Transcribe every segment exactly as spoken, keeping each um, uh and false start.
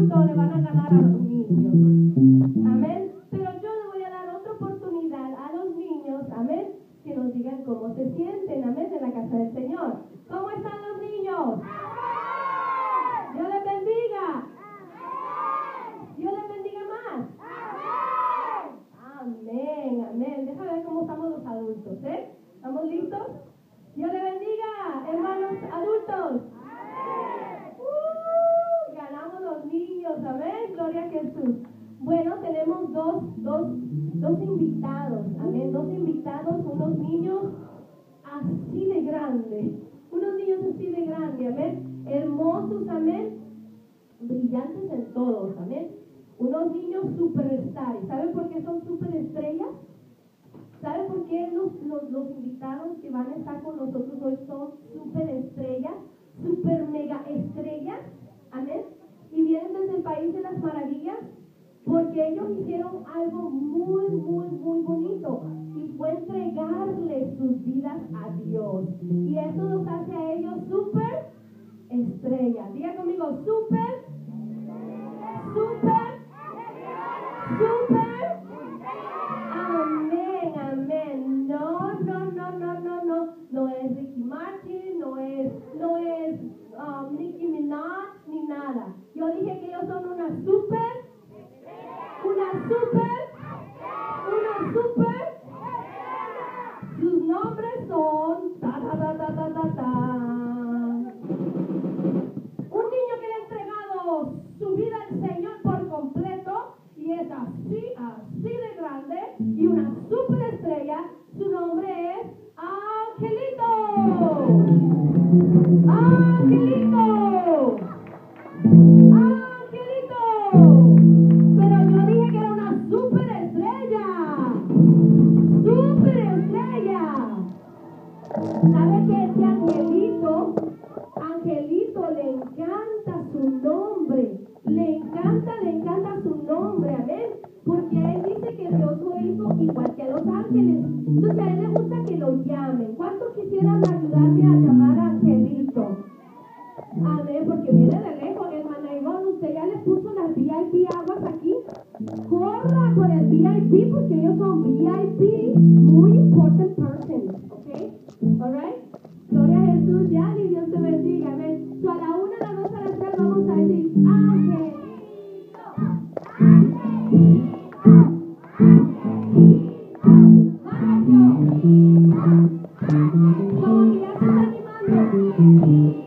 adultos le van a ganar a los niños. Amén. Pero yo le voy a dar otra oportunidad a los niños, amén, que nos digan cómo se sienten, amén, en la casa del Señor. ¿Cómo están los niños? Dios les bendiga. Dios les bendiga más. Amén, amén. Déjame ver cómo estamos los adultos, ¿eh? ¿Estamos listos? Dios les bendiga, hermanos adultos. Uh, ganamos los niños, amén, gloria a Jesús. Bueno, tenemos dos, dos, dos invitados, amén, dos invitados, unos niños así de grandes, unos niños así de grandes, amén, hermosos, amén, brillantes en todos, amén, unos niños superstars. ¿Saben por qué son superestrellas? ¿Saben por qué los, los, los invitados que van a estar con nosotros hoy son superestrellas, super mega estrellas, amén, y vienen desde el país de las maravillas? Porque ellos hicieron algo muy, muy, muy bonito, y fue entregarle sus vidas a Dios, y eso los hace a ellos súper estrellas. Diga conmigo, súper, súper, súper, amén, amén. No, no, no, no, no, no, no es Ricky Martin, no es, no es um, Nicki Minaj, ni nada. Yo dije que ellos son una súper, una súper, una súper. Sus nombres son ta ta ta ta ta ta ta. Un niño que le ha entregado su vida al Señor por completo y es así, así de grande y una superestrella. Su nombre es Angelito. Angelito. Angelito. Pero yo dije que era una superestrella. Superestrella. ¿Sabe que este Angelito, Angelito le encanta su nombre? Le encanta, le encanta su nombre, amén. Porque él dice que Dios lo hizo igual que a los ángeles. Entonces a él le gusta que lo llamen. ¿Cuántos quisieran ayudarme a llamar a Angelito? Amén, porque viene de lejos, hermana Ivonne. Usted ya le puso las V I P aguas aquí. Corra por el V I P porque ellos son V I P, muy important persons, ¿ok? Alright. Gloria a Jesús, ya, y Dios te bendiga, amén. So, a la una, a las dos, a las tres vamos a decir Angelito, Angelito, Angelito. Como que ya se está animando.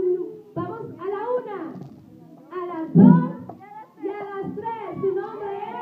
Vamos a la una, a las dos y a las tres. Su nombre es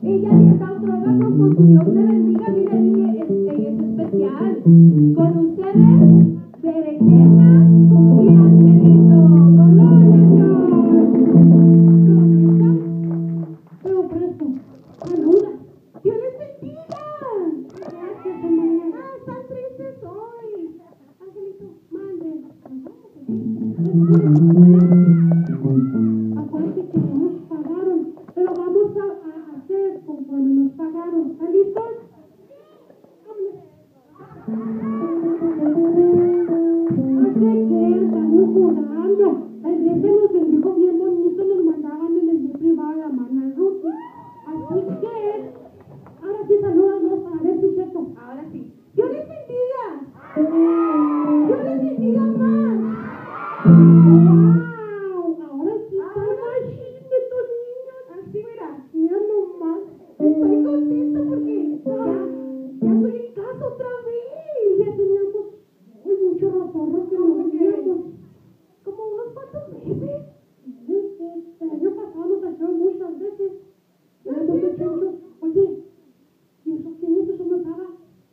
ella le está autógrafos con su Dios le bendiga. Mire, ella es, ella es especial. Con ustedes, Berenjena y Angelito. ¡Gloria a Dios! Pero presto, saluda. ¡Dios les bendiga! Gracias, hermana. Ah, están tristes hoy. Angelito, mande. Acuérdate que no nos pagaron, pero vamos a, a hacer conforme nos pagaron. ¿Están listos? No sé qué, estamos jugando. El día se nos bendijo bien bonito, nos mandaban en el día privado la mano al Ruti. Así que, ahora sí saludamos a ver si checo. Ahora sí. ¡Dios les bendiga! ¡Dios les bendiga más! ¡Wow! Ahora sí están machines estos niños. Así mira, mira nomás. Estoy contenta porque ya, ya estoy en casa otra vez. Ya teníamos uy, mucho razón que no veníamos. Como unos cuantos meses. El año pasado nos trajeron muchas veces. Era mucho chancho. Oye, ¿y eso qué es? ¿Eso no estaba?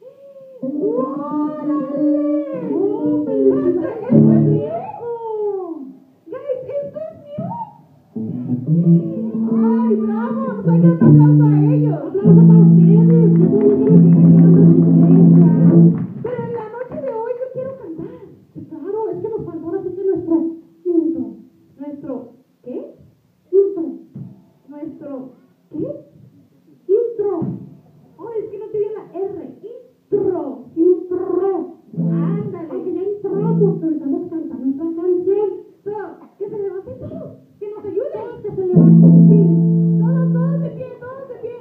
¡Órale! ¡Oh, felicidades! ¡Esto es viejo! ¡Guys, esto es new! ¡Ay, bravo! ¡Hay que dar un aplauso a ellos! ¡Aplauso para ustedes! ¡Qué bonito lo que están quedando en su iglesia! Pero en la noche de hoy yo quiero cantar. Sí, claro, es que nos faltó ahora sí que nuestro intro. ¿Nuestro qué? Intro. ¿Nuestro qué? Intro. Oh, es que no te dio la R. Intro. Intro. Ándale. Aunque ya entramos, pero estamos cantando nuestra canción. Pero, que se levanten todos. Que nos ayuden. Todos que se levanten. Sí. Todos, todos de pie, todos de pie.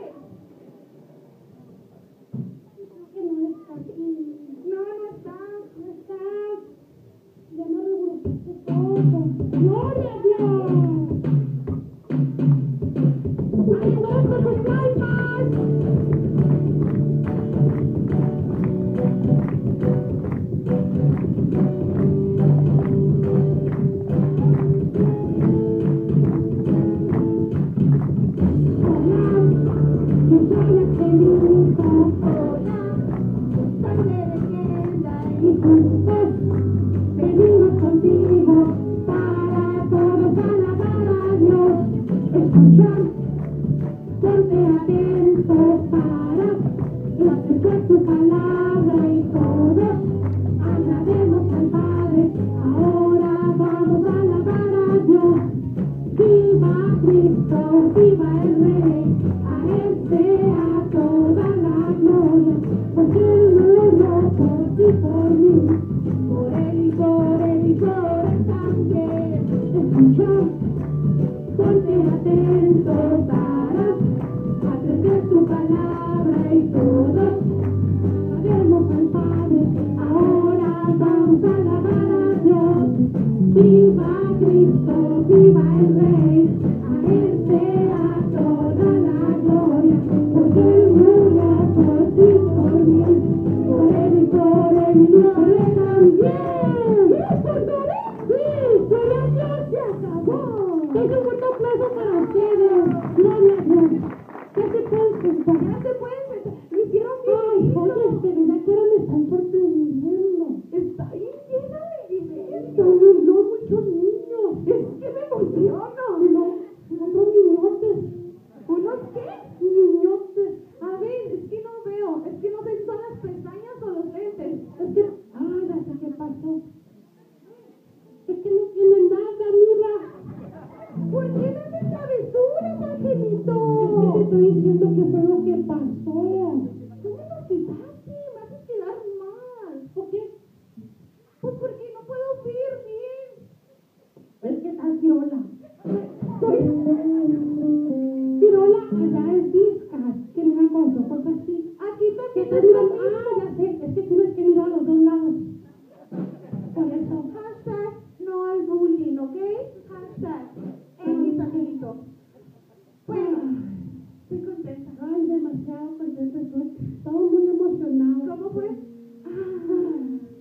Creo que no está aquí. No, no está. No está. Ya no revolviste todo. ¡Gloria a Dios! ¡Animos con sus palmas! Venimos contigo para todos alabar a Dios. Escuchar, ponte atento para escuchar tu palabra y todos alabaremos al Padre. Ahora vamos a alabar a Dios. Viva Cristo, viva el Rey, a Él sea toda la gloria, porque Él murió por ti y por mí, por Él y por Él y por Él también. Escucha, ponte atento para atender tu palabra y todos sabemos al Padre. Ahora vamos a alabar a Dios. Viva Cristo, viva el Rey, a Él sea toda la gloria, porque Él murió por ti y por mí, por Él y por Él y por Él también. ¿Sí? ¿Por Él? Sí, por Dios se acabó. Tengo un buen aplauso para ustedes. Gloria a Dios. Ya se pueden sentar. Ya se pueden sentar. Lo hicieron bien. Ay, oye, de verdad que ahora me están sorprendiendo. Está bien llena de iglesia. No, muchos niños. Es que me emociono. No, unos niñotes. ¿Unos qué? Niñotes. A ver, es que no veo. Es que no sé si son las pestañas o los lentes. Es que, ay, hasta qué pasó. Es que no tienen nada, mira. ¿Por qué no te travesuras, Angelito? Es que te estoy diciendo que fue lo que pasó. ¿Cómo nos quitaste? Me haces quedar mal. ¿Por qué? Pues porque no puedo ver bien. ¿Ves qué tal, Tirola? Soy... Tirola allá es Vizcas, que mira con los ojos así. Aquí también estás mirando. Ah, ya sé, es que tienes que mirar a los dos lados. Por eso. Hashtag no al bullying, ¿ok? Hashtag X Angelito. Bueno, estoy contenta. Ay, demasiado contenta estoy. Estamos muy emocionados. ¿Cómo fue? Ah.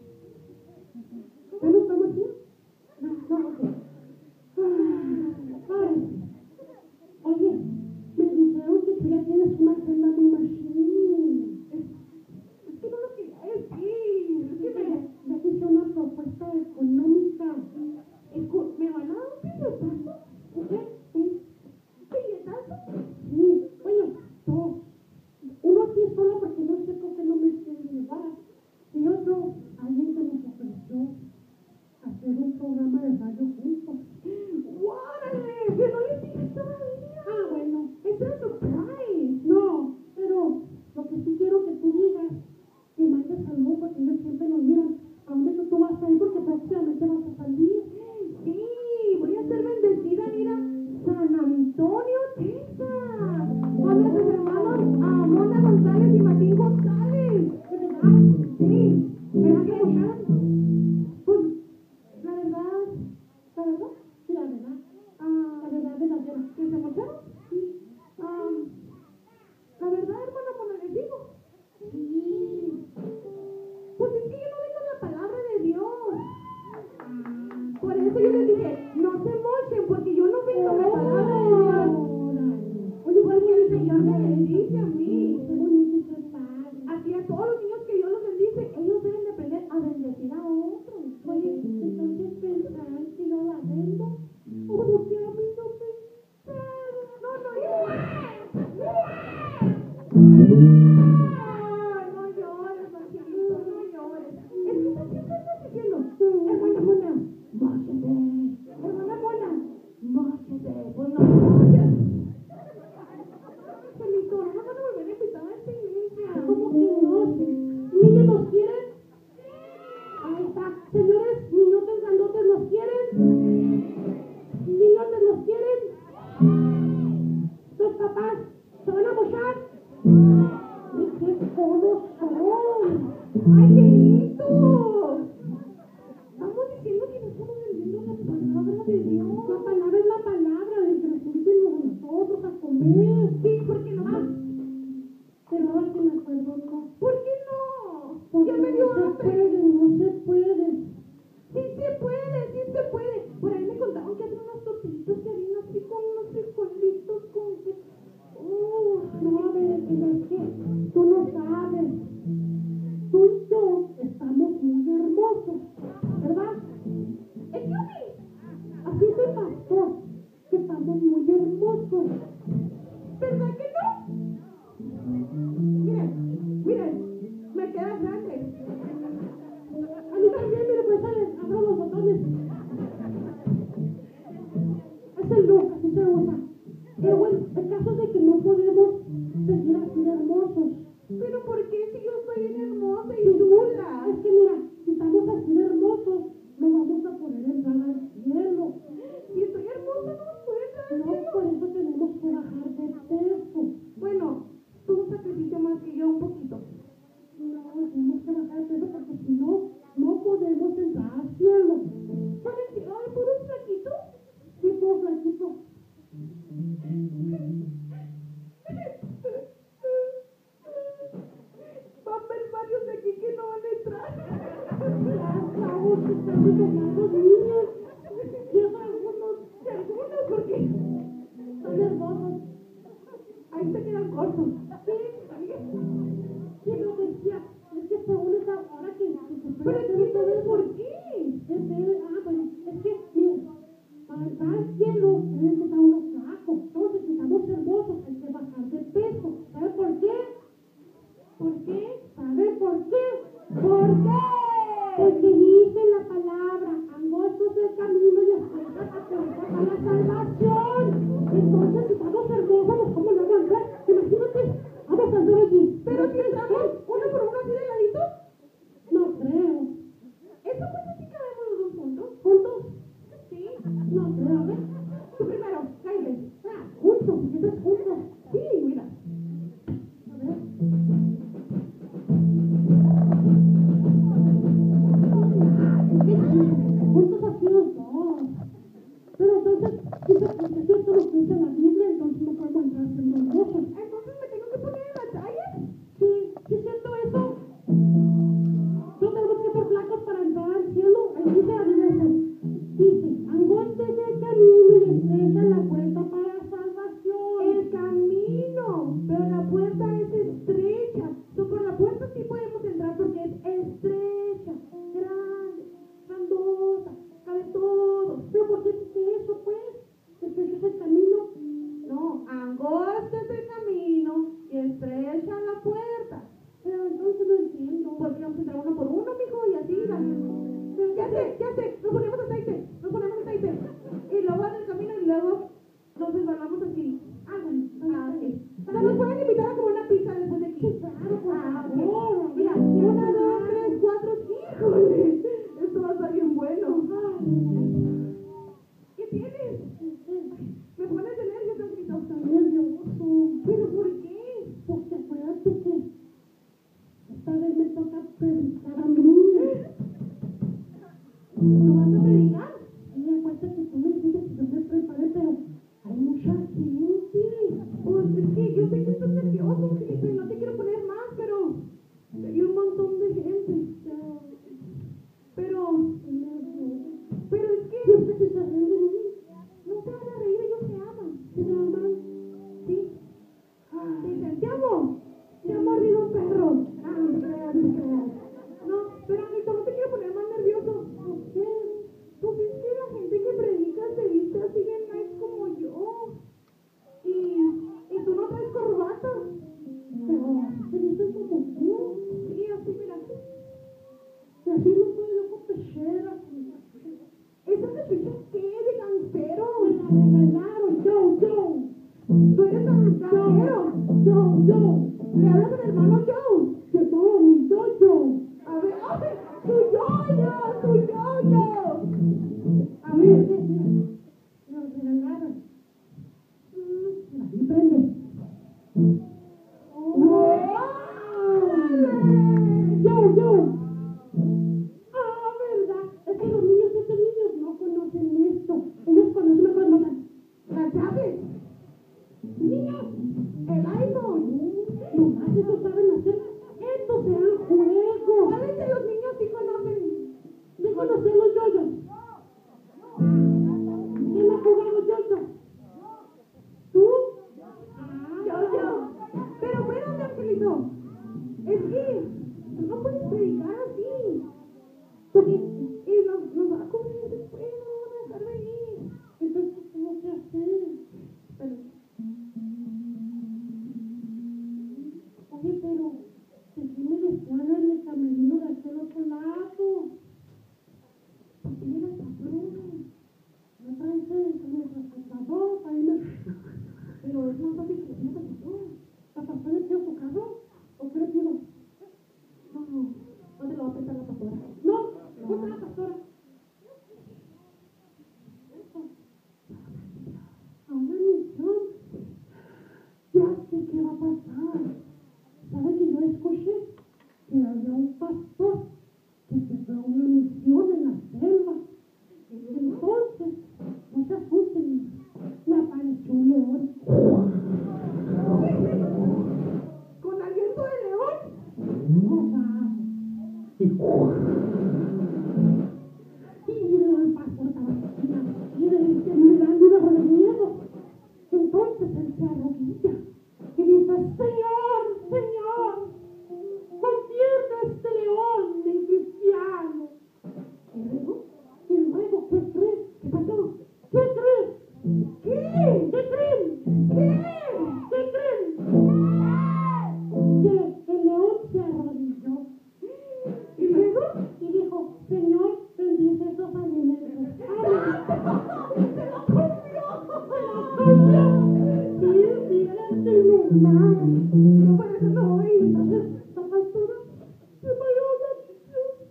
¿Ya no estamos aquí? No, no, ok. Ah, ay. Oye, me dijeron que tú ya tienes una Señor me bendice a mí. Qué bonito y qué padre. Así a todos los niños que Dios los bendice, ellos deben de aprender a bendecir a otros. Oye, entonces pensarán que yo la vendo. O porque a mí no me pagan. No, no, no. No llores, Angelito, no llores. Entonces, ¿qué estás diciendo? Hermana Mona, móchate. Hermana Mona, móchate. Pues no, móchate. Angelito, no nos van a volver a invitar a esta iglesia. ¿Cómo que no? ¿Niños nos quieren? Ahí está. Señores, niñotes grandotes, ¿nos quieren? ¿Niñotes nos quieren? ¿Los papás se van a mochar? ¡Qué todos son! ¡Ay, qué lindo! Estamos diciendo que no estamos vendiendo la palabra de Dios. La palabra es la palabra de que nos inviten nosotros a comer. Sí, ¿por qué no? Ah, pero ahora que me acuerdo, no. ¿Por qué no? Porque ya me dio hambre. No se puede, no se puede. Sí se puede, sí se puede. Por ahí me contaron que hacen unos tortillitos de harina así con unos frijolitos con que... Uh, no, a ver, es que tú no sabes. Tú y yo estamos muy hermosos, ¿verdad? Excuse me. Así es el pastor, que estamos muy hermosos. ¿Verdad que no? Miren, miren, me queda grande. A mí también, mire, pues sale, abro los botones. Es el look, así se usa. Pero bueno, el caso es de que no podemos seguir así de hermosos. ¿Pero por qué si yo soy bien hermosa y chula? Es que mira, si estamos así de hermosos, no vamos a poder entrar al cielo. Si estoy hermosa, no puedo entrar al cielo. No, por eso tenemos que bajar de peso. Bueno, tú sacrificio más que yo un poquito. No, tenemos que bajar de peso porque si no, no podemos entrar al cielo. ¿Para el cielo hay puros flaquitos? Sí, puros flaquitos. Va a haber varios de aquí que no van a entrar. Ya, chavos, que están tomando niños. Lleva algunos, algunos porque están hermosos. Ahí se quedan cortos. Sí, sí, lo decía. Es que según esa hora que... Pero explícame por qué. Es de, ah, bueno, es que, mira, para entrar al cielo deben estar unos flacos. Entonces, si estamos hermosos, hay que bajar de peso. ¿Sabe por qué? ¿Por qué? ¿Sabe por qué? ¿Por qué? Porque dice la palabra, angosto es el camino y estrecha la puerta para la salvación. Entonces, si estamos hermosos, ¿cómo lo vamos a hacer? Imagínate La quiero. Yo, yo. ¿Le hablas al hermano Joe? Que todo mi yo-yo. A ver, ¡ay! ¡Su yo-yo! ¡Su yo-yo! A ver, ¿qué? Nos regalaron. Y prende. ¡Wow! ¡Yo, yo! Ah, ¿verdad? Es que los niños, estos niños no conocen esto. Ellos conocen una cosa. ¡La llave! ¡Niños! ¡El iPhone! Nomás eso saben hacer. Estos serán juegos. ¿Cuáles de los niños sí conocen? ¿Sí conocen los yoyos? ¿Quién ha jugado yoyos? ¿Tú? Yo, yo. Pero bueno, mi angelito, es que no puedes predicar así. Porque y nos, nos va a cubrir después, no nos van a dejar venir. Entonces, ¿qué tengo que hacer? Pero, oye, pero, ¿de qué me descuadra en el camerino de aquel otro lado? ¿Por qué llegas a Bruno? No traes el transportador para irme. Pero es más fácil que le pidas al pastor. ¿La pastora le pido su carro? ¿O qué le pido? No, no, no te lo va a prestar la pastora. No, no está la pastora. A una misión. Ya sé qué va a pasar. ¿Sabe que yo escuché que había un pastor que se fue a una misión en la selva? Entonces, no se asusten, me apareció un león. ¿Con aliento de león? No, vamos. Y el pastor estaba y le mirando una bola de miedo. Entonces él se arrodilla y dice: Señor, Señor, convierte a este león en cristiano. Y luego, y luego, ¿qué crees? ¿Qué pasó? ¿Qué crees? ¿Qué? ¿Qué creen? ¿Qué? ¿Qué creen? Que el león se arrodilló. ¿Y luego? Y dijo: Señor, bendice esos alimentos. ¡Se lo comió! ¡Se lo comió! Sí, sí, era el normal. No, por eso no voy. Entonces, la pastora se vaya a la misión.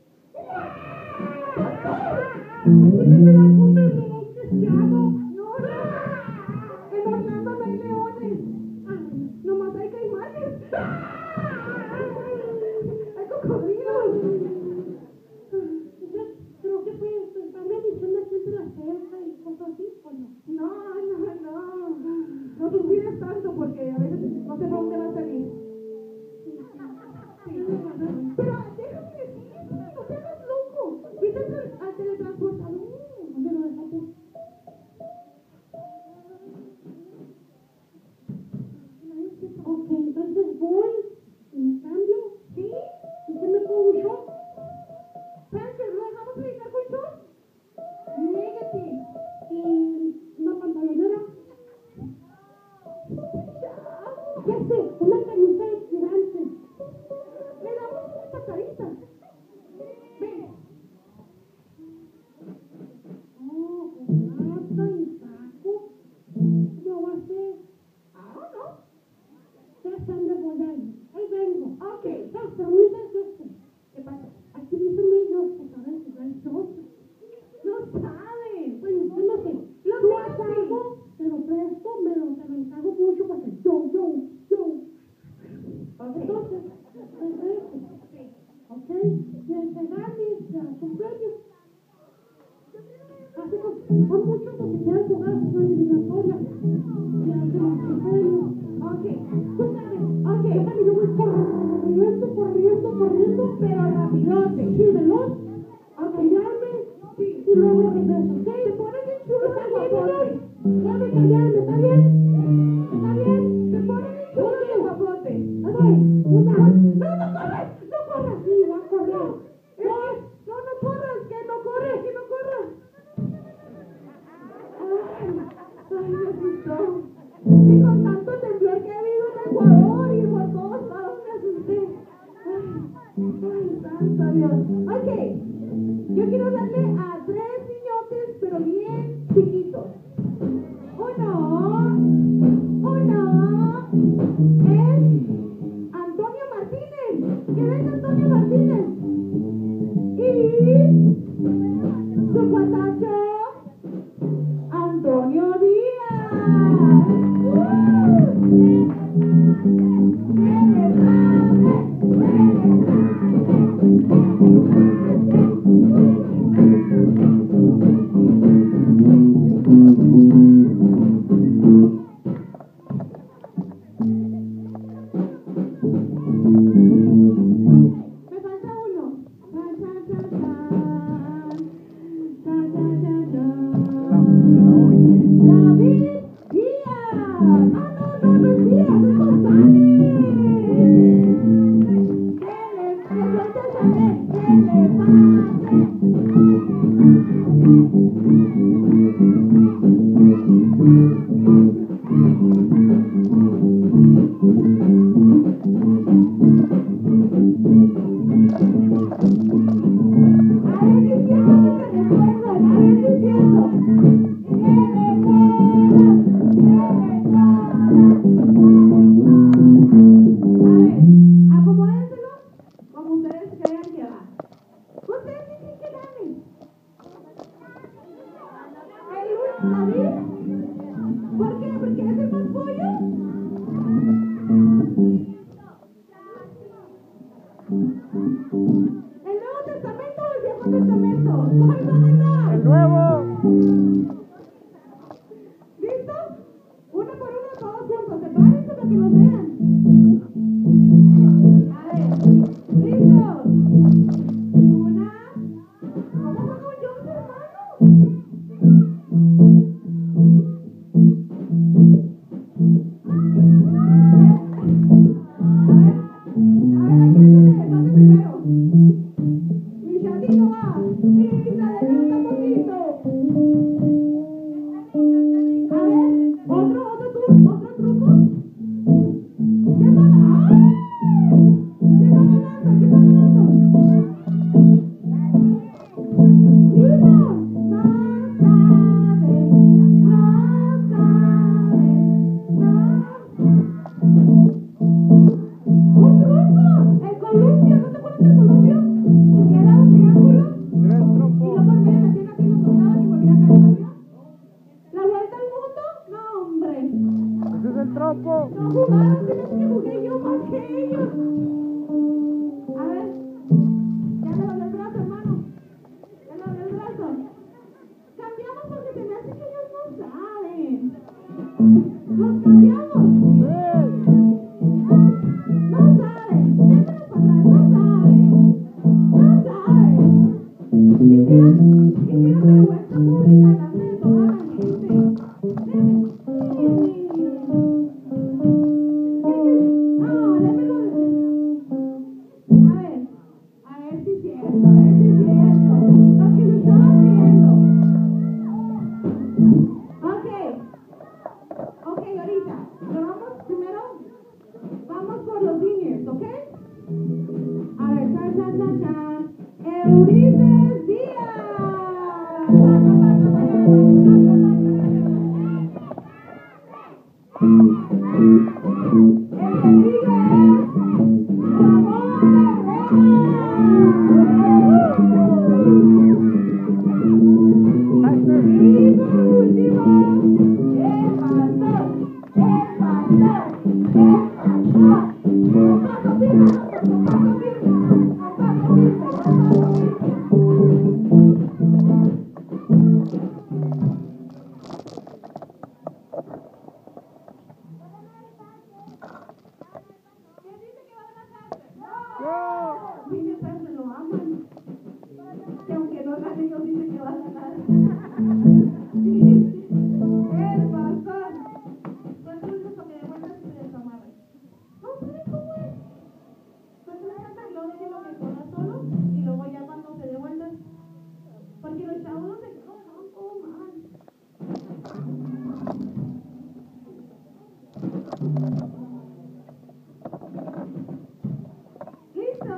¿Y qué se va a comer el león cristiano? No, no. En Orlando no hay leones. Ah, nomás hay caimanes. Hay cocodrilos. Creo que fue una misión aquí entre la selva y cosas así, ¿o no? No, no, no. No suspires tanto porque a veces no sé por dónde va a salir. Pero déjame decirte, no seas loco. Vete al, al teletransportador. ¿Dónde lo dejaste? Ok, entonces voy y me cambio. ¿Sí? ¿Y qué me pongo yo? Spencer, ¿lo dejamos predicar con yo? Negative. ¿Y una pantalonera? Ya sé, una camisa de tirantes. Le damos una patadita. Ven. Oh, con lata y saco. ¿Cómo va a ser? Ah, no. Ya están de voy a ir. Ahí vengo. Ok, no, pero muy perfecto. ¿Qué pasa? Aquí dicen ellos que saben jugar yoyo. No saben. Bueno, yo no sé. Lo más algo, te lo presto, me lo, te lo encargo mucho porque yo, yo, yo. Okay. Entonces, perfecto. Ok. Y el que gane su premio. Así que son muchos los que quieran jugar su eliminatoria. Y hacen su premio. Ok. Tú sabes. Ok. Déjame, yo voy corriendo, corriendo, corriendo, pero rapidote. Sí, veloz. A callarme. Sí. Y luego regreso. ¿Ok? Te pones bien chulo. ¿Está bien, niños? Déjame callarme, ¿está bien? ¿Está bien? Te pones bien chulo el guapote. Ok. Una. No, no corras. No corras. Sí, va a correr. Dos. No, no corras. Que no corres. Que no corras. Ay, ay, me asustó. Y con tanto temblor que ha habido en Ecuador y por todos lados me asusté. Ay, ay, santo Dios. Ok, yo quiero darle a tres niñotes, pero bien chiquitos. Uno, uno, ¿Listo?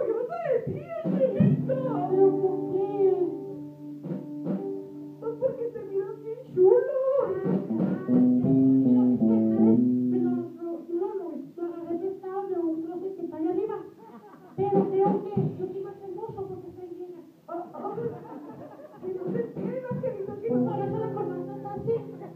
¿qué vas a decir, Angelito? ¿Pero por qué? Pues porque te miras bien chulo. Me lo, lo, lo, lo, lo agarré prestado de un closet que está ahí arriba. Pero creo que yo soy más hermoso porque soy vieja. Oh, oh. Que no se entiende, Angelito, que no por eso la corbata está así.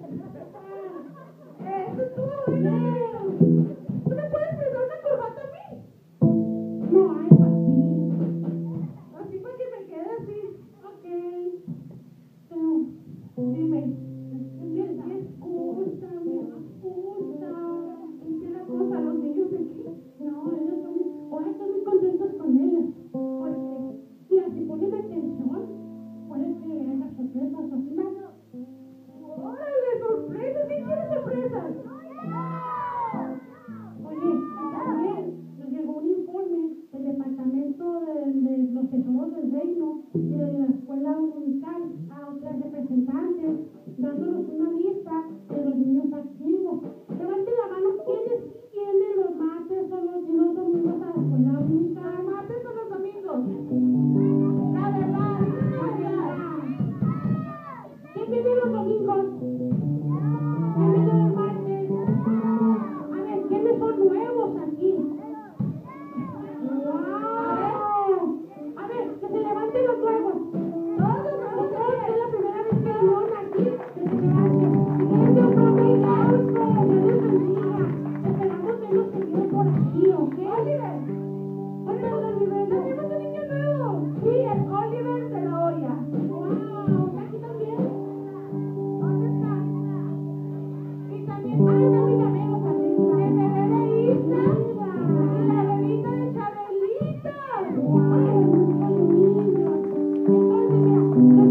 Eso estuvo bueno. ¿Tú me puedes prestar una corbata a mí? No hay para ti. Así para que me quede así. Ok. Pero, dime, ¿qué excusa, mi excusa? ¿Qué la cosa? ¿Los niños de qué? No, ellos son, ahora estoy muy contentos con ellos. Porque, mira, si ponen atención, puede que haya sorpresas o así más. ¡Órale, sorpresas! ¿Qué quieres sorpresas? Oye, también nos llegó un informe del departamento de, de los tesoros del reino y de la escuela dominical a otras representantes, dándonos una lista de los niños activos. Levanten la mano, ¿quiénes sí vienen los martes o los, y los domingos a la escuela dominical? ¿Los martes o los domingos? La verdad, la verdad. ¿Quién viene los domingos? ¿Quién viene los martes? A ver, ¿quiénes son nuevos aquí? ¡Wow! A ver, que se levanten los nuevos. Todos los nuevos, es la primera vez que vinieron aquí, que se levanten. Denle un aplauso, Dios les bendiga. Esperamos verlos seguido por aquí, ¿ok? Oliver. Oliver, Oliver. Tenemos un niño nuevo. Sí, es Oliver de la Hoya. ¡Wow! ¿Está aquí también? ¿Dónde está? Y también, ah, está mi llavero también. El bebé de Isla y la bebita de Chabelita. ¡Wow! ¡Qué lindo! Entonces, mira,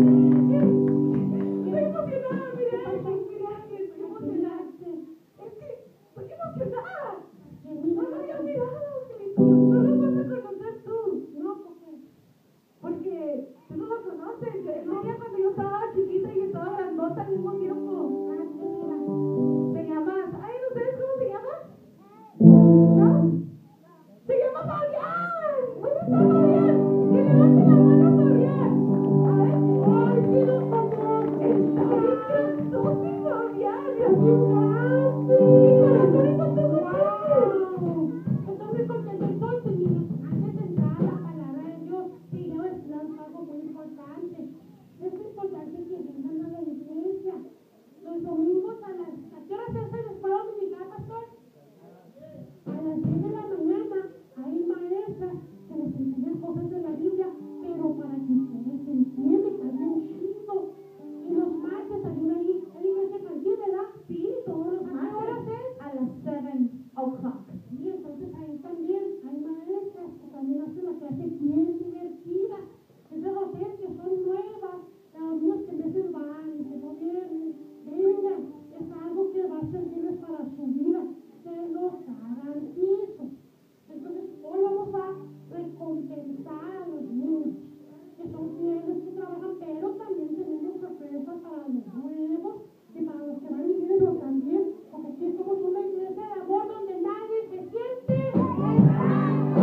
estoy emocionada, mira, mira, estoy emocionada. Es que estoy emocionada. No lo había mirado, Angelito. No lo vas a conocer tú. No, ¿por qué? Porque tú no lo conoces. Yo venía cuando yo estaba chiquita y estaba grandota al mismo tiempo. Ah, ¿qué era? Se llama, ay, ¿no sabes cómo se llama? ¿No? Se llama Fabián. ¿Dónde está Fabián? Que levante la mano, Fabián. A ver, ay, sí lo conozco. Está bien grandote, Fabián. Y así grande. Mi corazón está todo wow. Estoy muy contenta. Entonces, niños, antes de entrar a la palabra de Dios, quiero decirles algo muy importante. Es importante que vengan a la iglesia. Los domingos a las... ¿A qué hora se hace la escuela dominical, pastor? A las diez de la mañana hay maestras que les enseñan cosas de la Biblia, pero para que ustedes entiendan, está bien chido. Y los martes hay una iglesia infantil, ¿verdad? Sí, todos los martes. ¿A qué horas es? A las seven o'clock. Sí, entonces ahí también hay maestras que también hacen la clase bien divertida. Entonces, ustedes que son nuevas, los niños que a veces van y que no vienen, vengan, es algo que va a servirles para su vida, se los garantizo. Entonces, hoy vamos a recompensar a los niños que son fieles, que trabajan, pero también tenemos sorpresas para los nuevos y para los que van viniendo también, porque aquí somos una iglesia de amor donde nadie se siente extraño.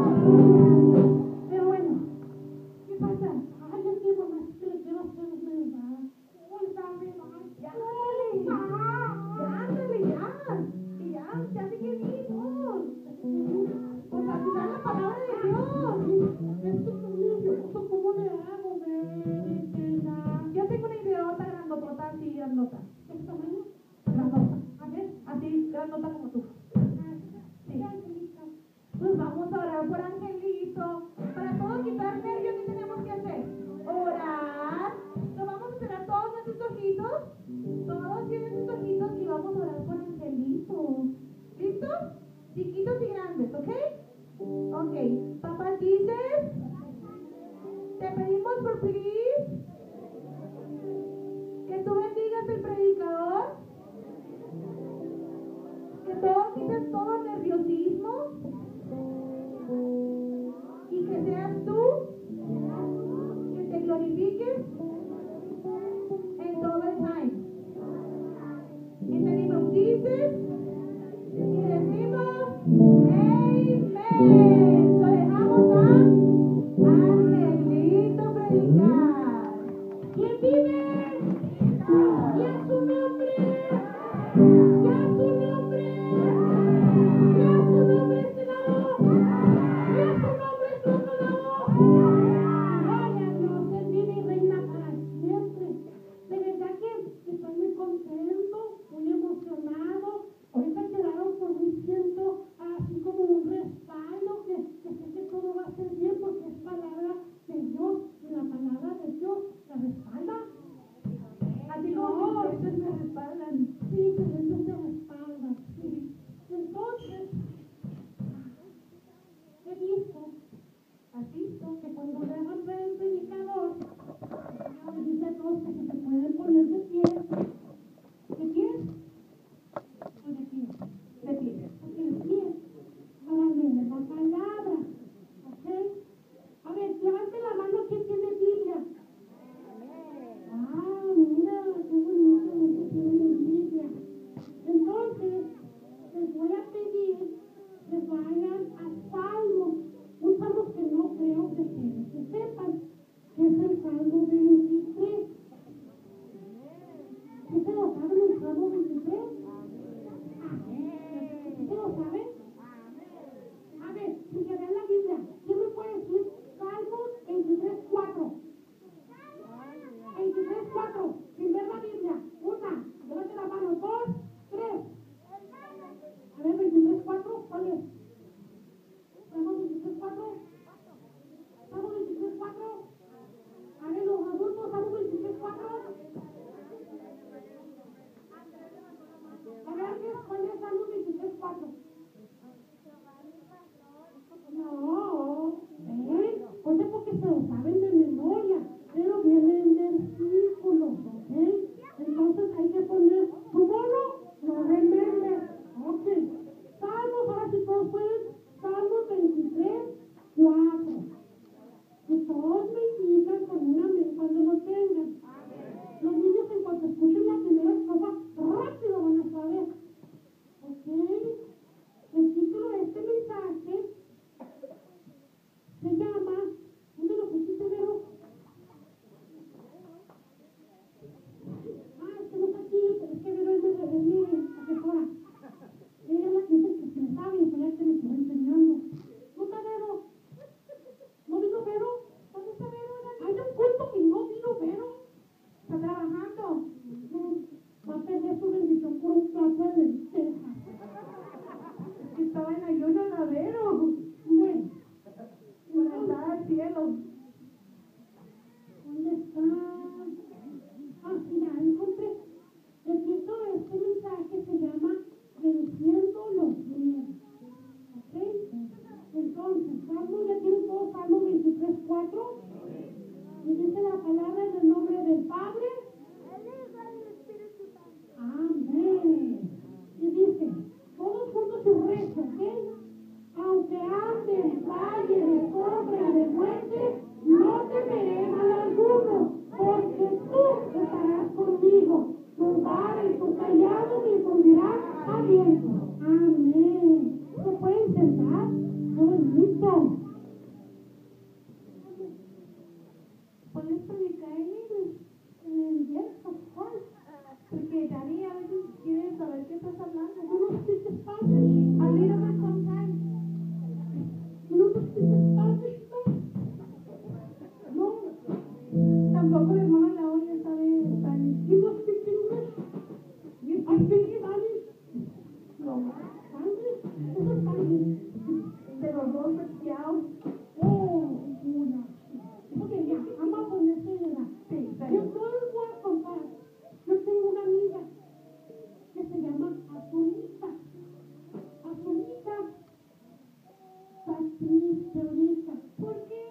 Pero bueno, ¿qué pasa? Ay, es que mamá, es que le quiero hacer una verdad. ¿Cómo está mi mamá? Ya, ya, ándale, ya. Y ya, ya te quedimos. Pues a escuchar la palabra de Dios. Es que estoy nervioso, ¿cómo le hago, bebé? Yo tengo una ideota grandotota, así grandota. ¿Qué tamaño? Grandota. A ver, así grandota como tú. Sí. Pues vamos a orar por Angelito. Para todo quitar nervios, ¿qué tenemos que hacer? Orar. Nos vamos a cerrar todos nuestros ojitos. Todos tienen sus ojitos y vamos a orar por Angelito. ¿Listos? Chiquitos y grandes, ¿ok? Ok. Papá Jesus, te pedimos por please que tú bendigas el predicador, que todo quites todo nerviosismo y que seas tú que te glorifiques en todo el time. En the name of Jesus, y decimos Amen. Lo dejamos a Salmos, ya tienen todos Salmos veintitrés, cuatro. Y dice la palabra en el nombre del Padre, del Espíritu Santo. Amén. Y dice, todos juntos y rezo, ¿ok? Aunque ande en valle de sombra y de muerte, no temeré mal alguno, porque tú estarás conmigo. Tu vara y tu callado me infundirán aliento. Amén. ¿Se pueden sentar? ¡Qué bonito! ¿Puedes predicar en inglés? Eh, yes, of course. Porque Dani a veces quiere saber qué estás hablando. You don't speak Spanish? A little bit sometimes. You don't speak Spanish, no? No. Tampoco la hermana la oye sabe español. You don't speak English? You I speak speak Spanish. No. Spanish? What's Spanish? De los dos mezclados. Oh, una. Ok, ya, vamos a ponerse de edad. Sí, está Yo bien. les voy a contar. Yo tengo una amiga que se llama Azulita. Azulita está triste ahorita. ¿Por qué?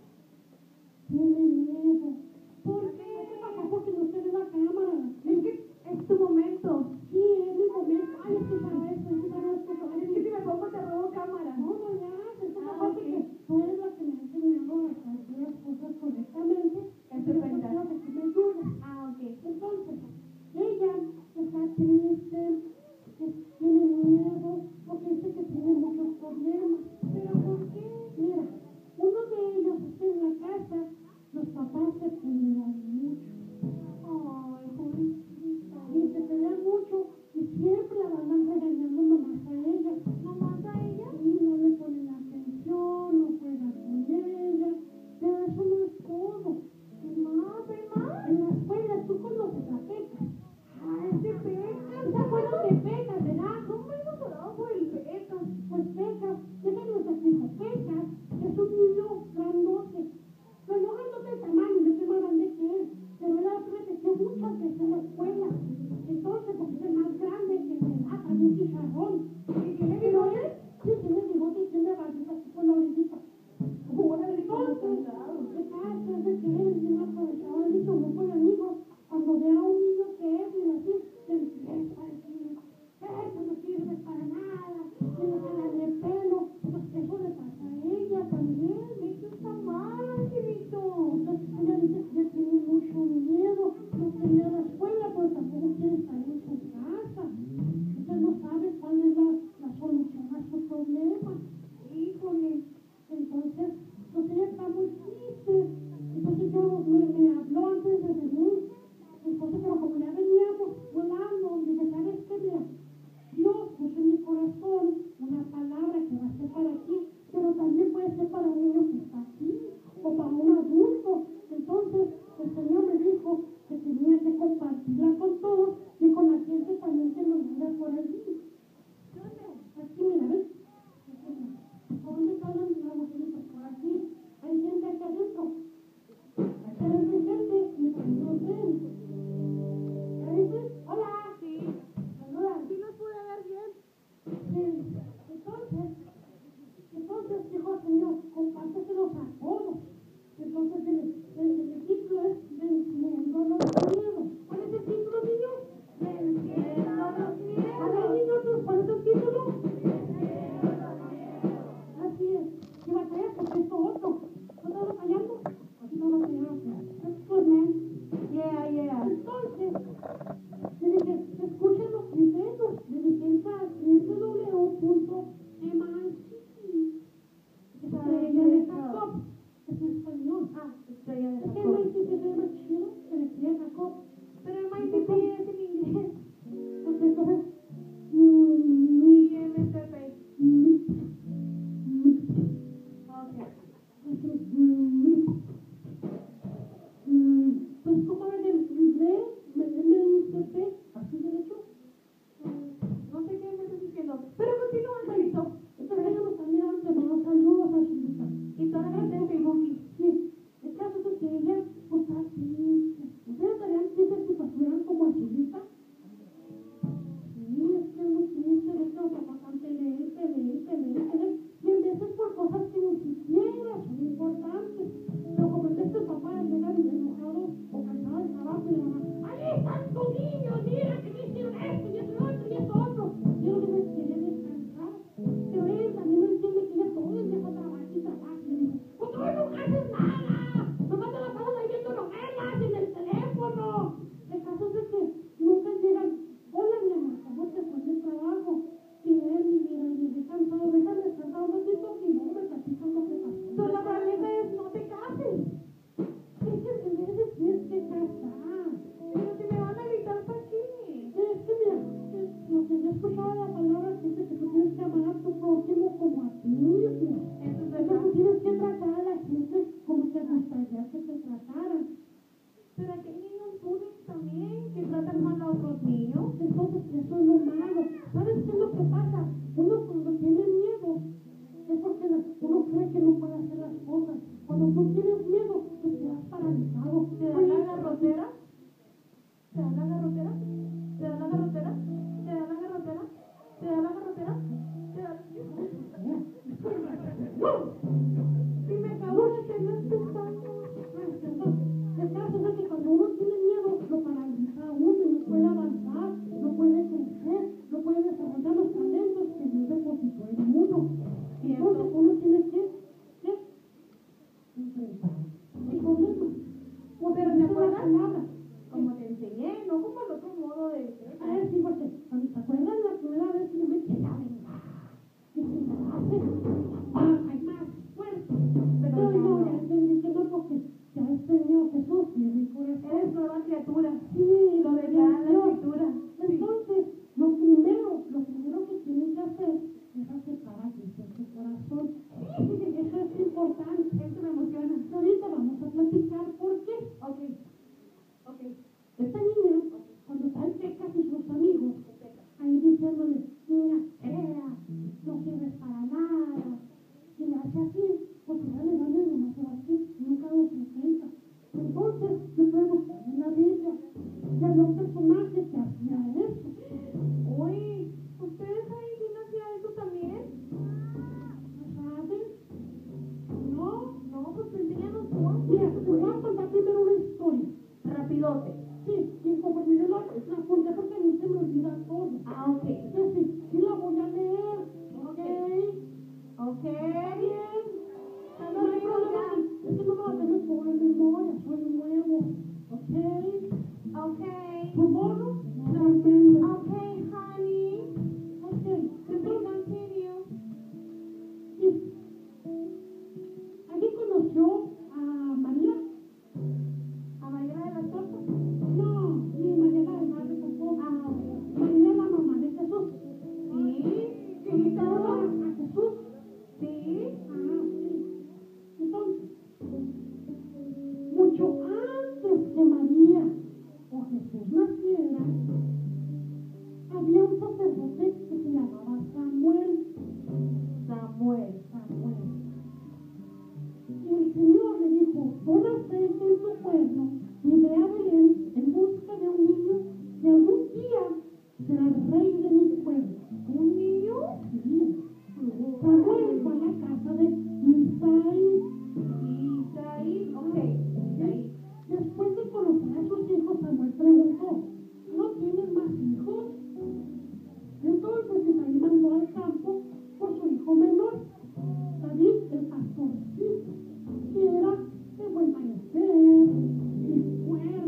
Tiene miedo. ¿Por qué? ¿Qué pasa? Porque no se ve la cámara. Es que es tu momento. Sí, es mi momento. Ay, es que para eso, es que para esto. Es que si me pongo te robo cámara. No, no, ya. Es que Ah, pasa ok. que tú eres la que me ha enseñado a hacer las cosas correctamente. Eso es Yo verdad. quiero que tú me ayudes. Ah, ok. Entonces, ella está triste, que tiene miedo, porque dice que tiene muchos problemas. ¿Pero por qué? Mira, uno de ellos es que en la casa los papás se pelean mucho. Ay, pobrecita. Y se pelean mucho y siempre la van regañando nomás a ella. ¿Nomás a ella? Y no le ponen atención, no juegan con ella. Pero eso no es todo. ¿Qué más? ¿Qué más? En la escuela tú conoces a Pecas. Ah, es de Pecas. ¿Se acuerdan de Pecas, verdad? ¿Cómo hemos orado por el Pecas? Pues Pecas, déjenme te explico. Pecas es un niño grandote. Pero no grandote de tamaño, yo soy más grande que él. Pero él ha repetido muchas veces en la escuela. Entonces, pues es el más grande que me da también chicharrón. ¿Y tiene Pero bigote? él sí tiene bigote y tiene barbita así con la orillita. Órale, como Entonces, soldado. ¿qué pasa? Es de que él es bien aprovechado de su grupo de amigos. Cuando ve a un niño que es y así, le empieza a decir, eso no sirve para nada, tienes que darle pelo. Pues eso le pasa a ella también. Eso está mal, angelito. Entonces ella dice que ella tiene mucho miedo, no quiere ir a la escuela, pero tampoco quiere estar en su casa. Ella no sabe cuál es la, la solución a su problema. Híjole. Entonces, pues ella está muy triste. Entonces yo me, me habló antes de venir. Entonces, pero como ya veníamos volando, dije, ¿sabes qué? Mira, Dios puso en mi corazón una palabra que va a ser para ti, pero también puede ser para un niño que está aquí o para un adulto. Entonces, el Señor me dijo que tenía que compartirla con todos y con la gente también que nos mira por allí. Aquí, mira, ¿ves? ¿Por dónde están las bocinitas? Por aquí. Hay gente aquí adentro. Aquí hay gente y también nos ven. ¿Qué dices? Hola. Sí. Saluda. ¿Sí nos pude ver bien? Sí. Entonces, entonces dijo el Señor, compárteselos a todos. Entonces el, el, el título es Venciendo los miedos. ¿Cuál es el título, niños? Venciendo los miedos. A ver, niños, ¿cuál es el título? Así es. Y batallas porque esto otro. ¿No estás batallando? Aquí no batallamos. That's good, man. Yeah, yeah. Entonces, le dije, escuchen los criterios. Le dije, entra a w w w punto m i c. Estrella de Jacob. Es en español. Ah, estrella de Es que Jacob. M I C se llama chido, pero estrella de Jacob. Pero el M I T P es en inglés. Pues entonces, mm, Y M T P. mm, Ok. así, mm, mm, pues como en el inglés, M I C P, así derecho. No sé qué me estás diciendo. Pero continúa, angelito. Entonces ella nos está mirando, te mando saludos a su hija. Y toda la gente en Facebook. Sí, el caso es que ella cree que no puede hacer las cosas. Cuando tú tienes miedo, te quedas paralizado. ¿Te da la garrotera? ¿Te da la garrotera? ¿Te da la garrotera? ¿Te da la garrotera? ¿Te da la garrotera? ¿Te da la... Y me acabo de tener pensando. El caso es que cuando uno tiene miedo, lo paraliza a uno y no puede avanzar, no puede crecer, no puede desarrollar los talentos que Dios depositó en uno. Entonces uno tiene que, que enfrentar el problema. Pero ¿te acuerdas? Como te enseñé, no como el otro modo de... A ver, sí, porque cuando te acuerdas la primera vez que yo me quedé a vengar. Y si me hace, ¡ah, hay más fuerte! Pero no, no, ya entendí que no, porque ya el Señor Jesús tiene mi corazón. Eres nueva criatura. Sí, Lo declara en la escritura. Entonces, lo primero, lo primero que tienes que hacer es aceptar a Cristo en tu corazón. Eso es importante. Eso me emociona. Ahorita vamos a platicar por qué. Ok. Ok. Esta niña, cuando está en pecas y sus amigos, ahí diciéndole, niña fea, no sirves para nada. Y le hace así, porque ya le dan el demasiado así, nunca lo presenta. Entonces, le preguntan en la Biblia, y había un personaje que hacía eso. Uy, ¿ustedes saben quién hacía eso también? ¿Saben? No, No, pues enséñanos tú. mira, te voy a contar primero una historia. Rapidote. Sí, y conforme yo la, la conté porque a mí se me olvida todo. Ah, ok. Entonces, sí, sí la voy a leer, ¿ok? Ok. Bien. Están No hay dormidos problema, ya. es que no me la tengo por en memoria, soy nuevo, ¿ok? Ok. ¿Tu bono? No, no. Ok, honey. Ok, To be continued. sí. ¿Alguien conoció a María? ¿A María de las Tortas? No, sí, María la hermana de Jesús. Ah, ok. María la mamá de Jesús. Sí. ¿Sí? ¿Conoció a Jesús? Sí. Ah, sí. Entonces, mucho antes que María o Jesús naciera, había un sacerdote que se llamaba Samuel. Samuel. Samuel. Y el Señor le dijo, pon aceite en tu cuerno y ve a Belén en busca de un niño que algún día será el rey de mi pueblo. ¿Un niño? Sí. Samuel fue a la casa de Isaí. Isaí. Ok. Isaí. Después de conocer a sus hijos, Samuel preguntó, ¿no tienes más hijos? Entonces Isaí mandó al campo por su hijo menor, David el pastorcito, que era de buen parecer y fuerte.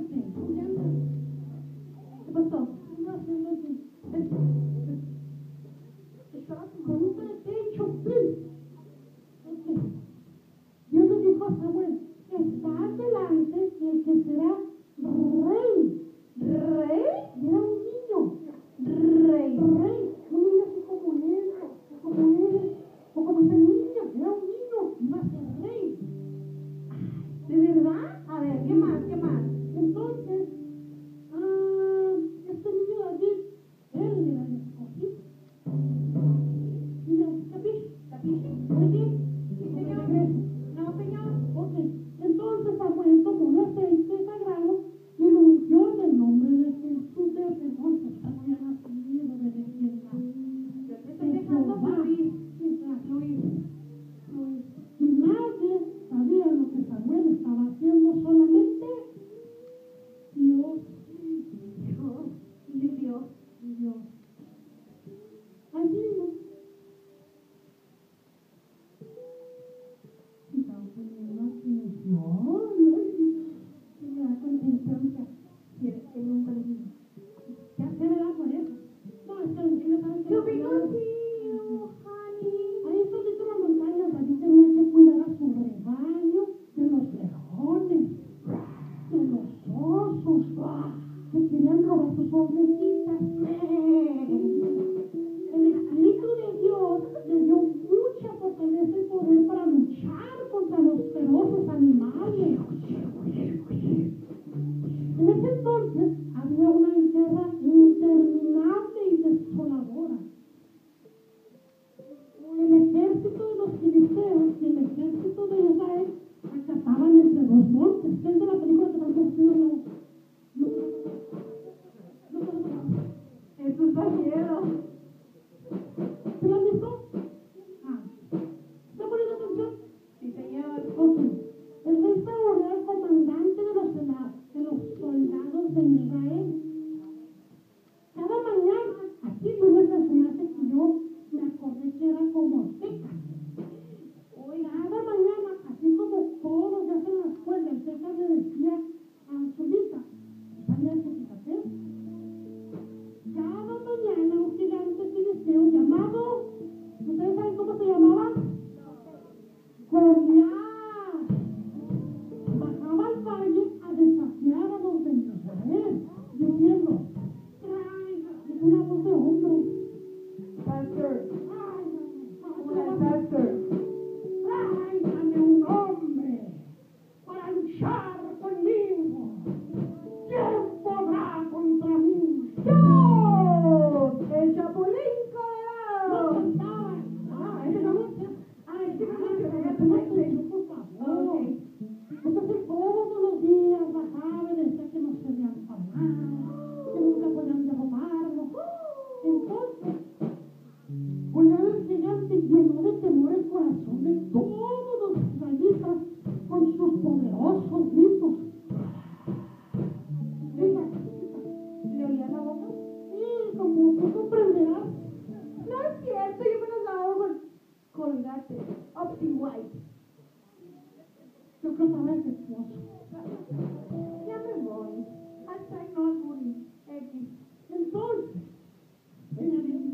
que estaba defectuoso. Ya me voy. Hashtag no al bullying. X. Entonces, señorita,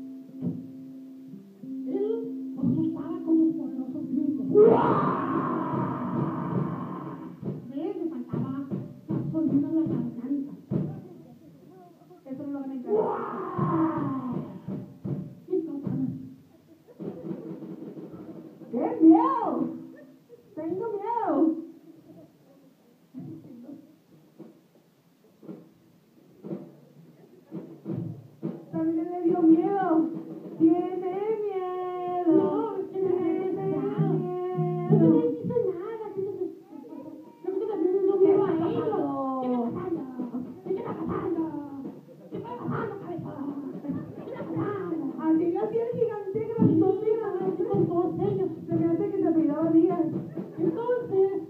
él lo asustaba con sus poderosos gritos. ¿Ves? Le faltaba gasolina en la garganta. Eso no lo van a encargar. Y total. ¡Qué miedo! ¡Tengo miedo! También le dio miedo. Tiene miedo. No, es que no tiene miedo. No le dice nada. Lo que también le dio miedo a ellos. ¿Qué está pasando? ¿Qué está pasando? ¿Qué está pasando, cabezón? ¿Qué está pasando? Así lo hacía el gigante grandote con todos ellos. Se me hace que se apellidaba Díaz. Entonces,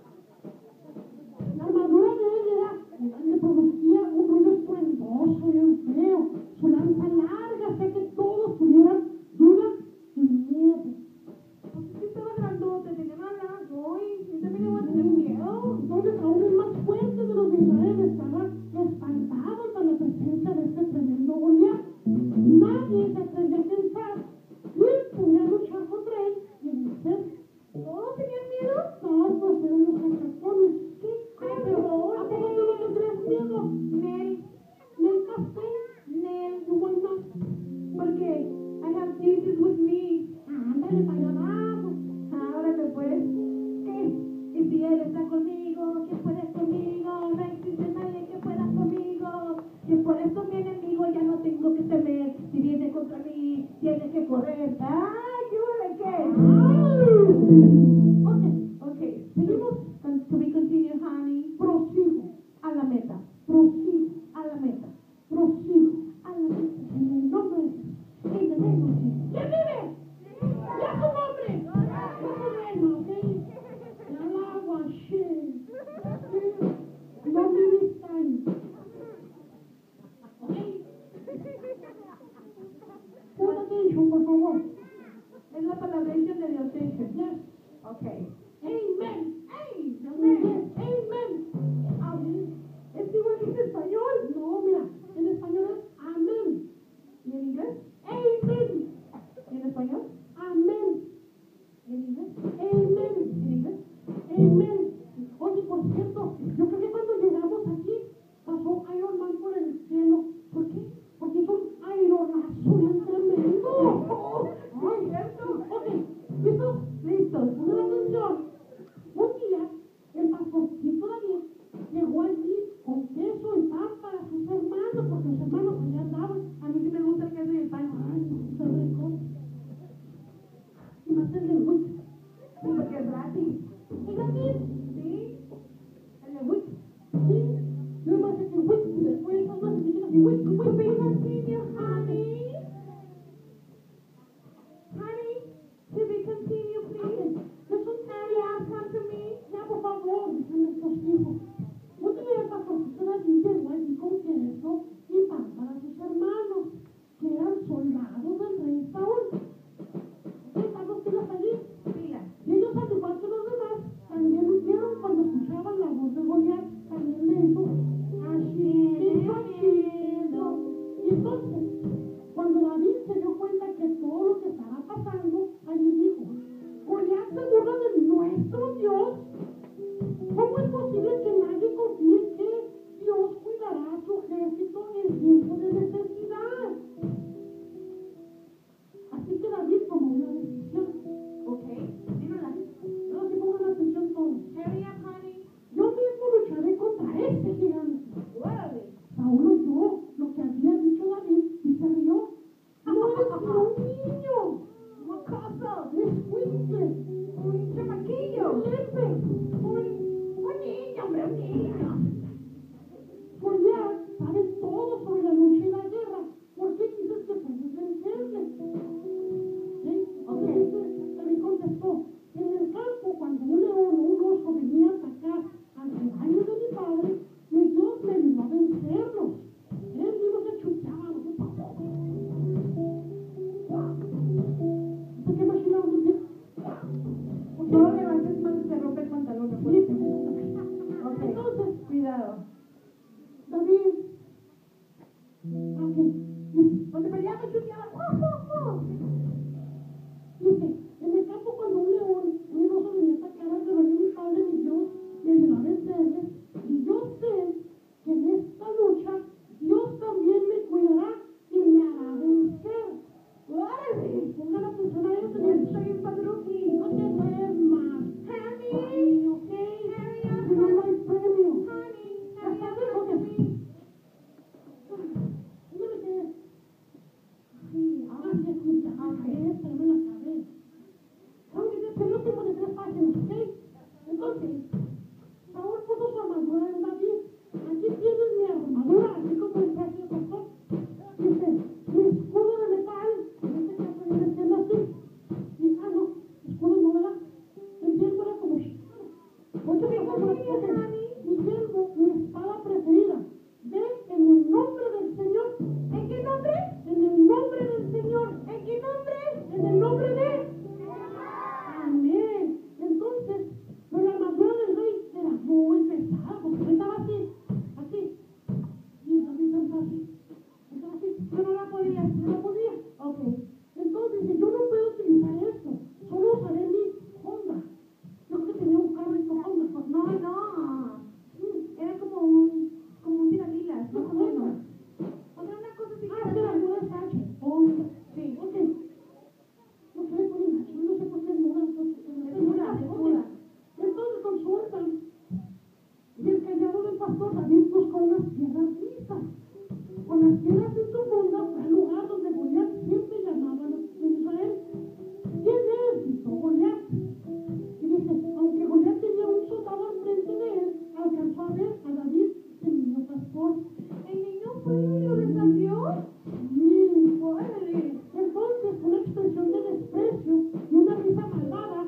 la armadura de él era, le producía un ruido estruendoso y feo. Su lanza larga hacía que todos tuvieran duda y miedo. Porque estaba grandote, tenía una lanza, y yo también le voy a tener miedo. Entonces, aún el más fuerte de los de Israel estaba espantado ante la presencia de este tremendo Goliat. Nadie se atrevía a pensar quién podía luchar contra él y vencer. ¿Todos tenían miedo? Todos eran los sacacones. ¿Qué? Ay, pero ¿a poco tú no tendrías miedo? Nel. Nel café. Nel, you want not? Porque I have Jesus with me. Ándale, para allá vamos. Ábrate pues. ¿Qué? Y si él está conmigo, ¿quién puede conmigo? No existe nadie que pueda conmigo. Y por eso mi enemigo ya no tengo que temer. Si viene contra mí, tiene que correr. ¡Ay, qué huele qué! Ok, ok. Seguimos. To be continued, honey. Prosigo a la meta. Prosigo a la meta. Prosigo a la meta. En el nombre de Jesús. En el nombre de Jesús. ¿Quién vive? ¡Ya su nombre! No problema, ¿ok? El agua, shit. No me distraen. ¿Ok? Put attention, por favor. Es la palabra de Dios. Yes. Okay. Amen. Hey, amen. Amen. Amén. ¿Es igual que en español? No, mira, en español es amén. ¿Y en inglés? Amen. ¿Y en español? Amén. ¿Y en inglés? Amen. ¿Y en inglés? Amen. Oye, por cierto, yo creo que cuando llegamos aquí pasó Iron Man por el cielo. ¿Por qué? Porque hizo un aeronazo bien tremendo. Oh, ay, cierto. Ok, ¿listos? Listos. Una atención. Un día, el pastorcito David llegó allí con queso y pan para sus hermanos, porque los hermanos allá andaban. A mí sí me gusta el queso y el pan. Ay, qué rico. Y más el de Wick. Sí, porque es gratis. ¿Es gratis? Sí. El de Wick. Sí. Yo más el de Wick. Y después esas más chiquitas y Wick, Wick. To be continued, honey. Honey, to be continued, please. There's un yeah, come to me. Ya, por favor, dicen estos hijos. Un día el pastorcito David llegó allí con queso y pan para sus hermanos, que eran soldados del rey Saúl. ¿Están los pilas allí? Pilas. Y ellos, al igual que los demás, también lo hicieron cuando escuchaban la voz de Goliat. También le hizo así, chido. Y entonces, cuando David se dio cuenta que todo lo que estaba pasando, allí dijo: Goliat se burla de nuestro Dios. ¿Cómo es posible que nadie confíe en que Dios cuidará a su ejército en tiempo de necesidad? Así que David tomó una decisión. Ok, dímela. No, que pongan atención todos. Hurry up, honey. Yo mismo lucharé contra este gigante. Órale. Saúl oyó lo que había dicho David y se rió. No eres sino un niño. Mocoso. Un escuincle. Un chamaquillo. Un lepe. Un, un niño, hombre, un niño. Goliat sabe todo sobre la lucha y la guerra. ¿Por qué dices que puedes vencerle? ¿Sí? Okay. David contestó: en el campo, cuando un león o un oso venía a atacar al rebaño de mi padre, mi Dios me ayudó a vencerlos. Él mismo se chuchaba los pasos. ¿Por qué me ha chilado un día? No levantes más, se rompe el pantalón. Entonces, Saúl puso su armadura en David. Aquí tienes mi armadura, así como el traje de pastor. Dice, mi escudo de metal, en este caso viene siendo así. Y, ah, no, escudo no, ¿verdad? El yelmo era como, mucho que pasó, mi yelmo, mi espada preferida. Ve en el nombre del Señor. ¿En qué nombre? En el nombre del Señor. ¿En qué nombre? En el nombre de... Amén. Entonces, pero la armadura del rey era muy pesada, porque él estaba así, así. Y David estaba así, estaba así. Yo no la podía, no la podía. Ok. Entonces dice, yo no puedo utilizar esto, solo usaré mi Honda. Yo que tenía un carrito Honda. Pues No, no. Era como un, como un tiralilas, no, más o no, menos. no. O sea, una cosa así. Ah, sí, la armadura es H. Oh, Sí. ok. No sé por qué, no sé por qué es muda. Es muda, es muda. Entonces consultan. Y el callado del pastor David buscó unas piedras lisas. Con las piedras en su funda fue al lugar donde Goliat siempre llamaba a los de Israel. ¿Quién es? Gritó Goliat. Y dice, aunque Goliat tenía un soldado al frente de él, alcanzó a ver a David, el niño pastor. ¿El niño fue y lo desafió? Sí. ¡Órale! Entonces, una expresión de desprecio y una risa malvada,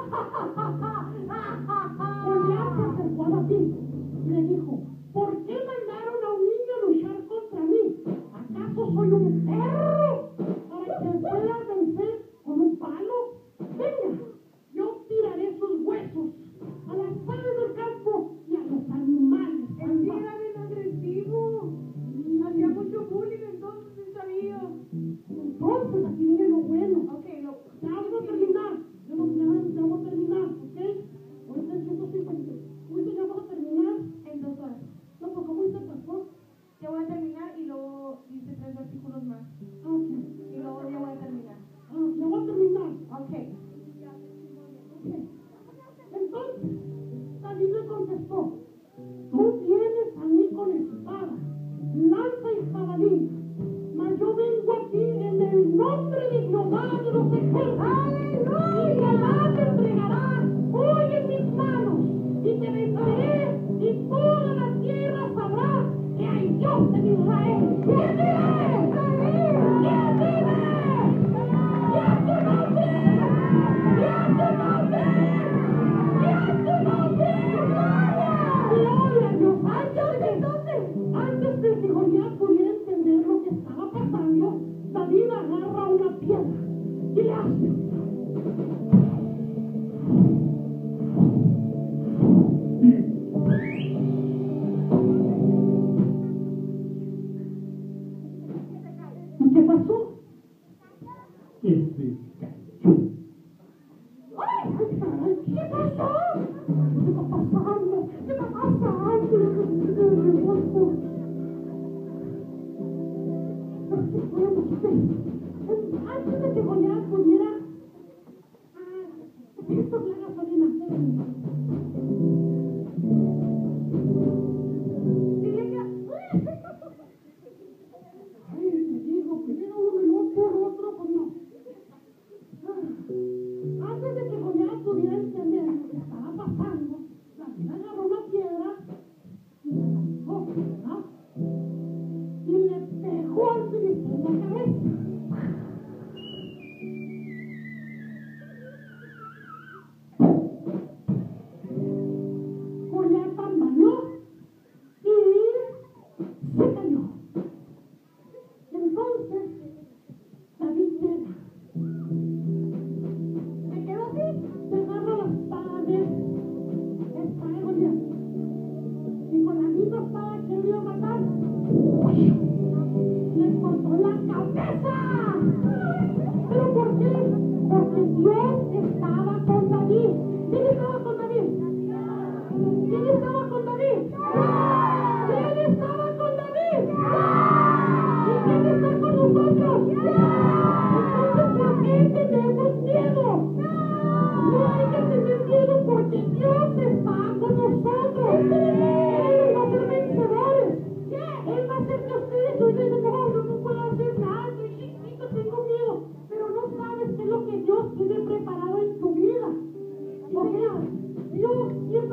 Goliat se acercó a David y le dijo, ¿por qué mandaron a un niño a luchar contra mí? ¿Acaso soy un perro para que pueda vencer con un palo? Venga, yo tiraré sus huesos a las aves del campo y a los animales. El tío era bien agresivo. Hacía mucho bullying entonces el chavillo. Entonces, aquí viene lo bueno. Ok, lo... Ya vamos a terminar. Ya vamos, ya, ya vamos a terminar, ¿ok? Ahorita en ciento cincuenta. Ahorita ya vamos a terminar. En dos horas. No, pues ¿cómo dice el pastor? Ya voy a terminar y luego dice tres versículos más. Ah, ok. Y luego ya voy a terminar. Ah, ya voy a terminar. Ok. Ok. Entonces, David le contestó, tú vienes a mí con espada, lanza y jabalina, mas yo vengo aquí en el nombre de Jehová de los ejércitos. ¡Aleluya! Y Jehová te entregará hoy en mis manos y te venceré y toda la tierra sabrá que hay Dios en Israel. ¿Quién vive? ¿Quién vive? ¡Y a tu nombre! ¡Y a tu nombre! ¡Y a tu nombre! ¡Gloria a Dios! Antes, entonces, antes de que Goliat pudiera entender lo que estaba pasando, David agarra una piedra y le hace. ¿Y qué pasó? Este ¡Ay, ay, caray! ¿Qué pasó? ¿Qué está pasando? ¿Qué está pasando? Antes de que Goliat pudiera... Ah, esto es la gasolina. Dile que... Ay, te digo, primero uno y luego por otro, pues no. Antes de que Goliat pudiera entender lo que estaba pasando, David agarró una piedra y la lanzó, ¿verdad? Y le pegó al filisteo en la cabeza.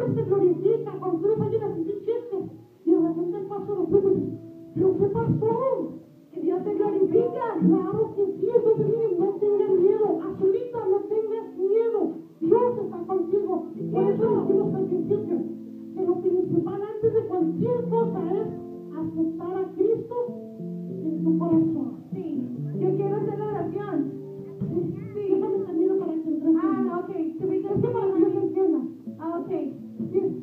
Padre se glorifica cuando ustedes vayan a sentir chistes y de repente el pastor lo sube y dice, ¿pero qué pasó? Que Dios se glorifica. Claro que sí, entonces miren, no tengan miedo, Azulita, no tengas miedo, Dios está contigo. Por eso decimos al principio que lo principal antes de cualquier cosa es aceptar a Cristo en tu corazón. Sí, yo quiero hacer la oración. Sí, sí. Déjame termino para que entres. Ah, ok. To be Es que para que ellos entiendan. Ah, ok. Sí.